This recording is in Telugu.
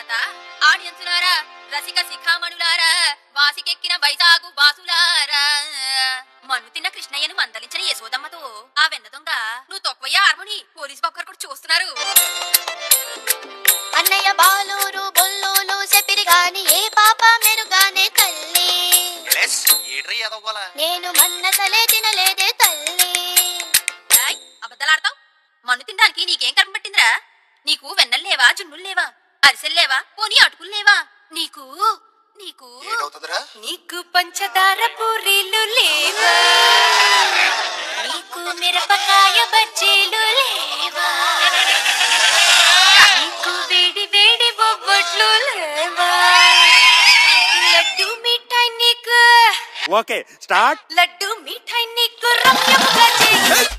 తర్వాత ఆడియన్సులారా, రసిక శిఖామణులారా, వాసికెక్కిన వైజాగు వాసులారా, మన్ను తిన్న కృష్ణయ్యను మందలించిన యశోదమ్మతో ఆ వెన్న దొంగ నువ్వు తొక్కవయ్యా హార్మోని పోలీసు బాక్కర్ కూడా చూస్తున్నారు. అన్నయ్య బాలూరు బొల్లూలు చెప్పిరి గాని ఏ పాప మెరుగానే తల్లి, నేను మన్నసలే తినలేదే తల్లి. అబద్ధాలాడతావు. మన్ను తినడానికి నీకేం కర్మ పట్టిందిరా? నీకు వెన్నల్లేవా, జున్నుల్లేవా, అరిసెల్లేవా, పోనీ అటుకుల్లేవా? నీకు నీకు నీకు పంచదార పూరీలు లేవా, నీకు మిరపకాయ బజ్జీలు లేవా, నీకు వేడి వేడి బొబ్బట్లు లేవా, లడ్డు మిఠాయి నీకు ఓకే స్టార్ట్ లడ్డు మిఠాయి నీకు రమ్యముగా చేయి.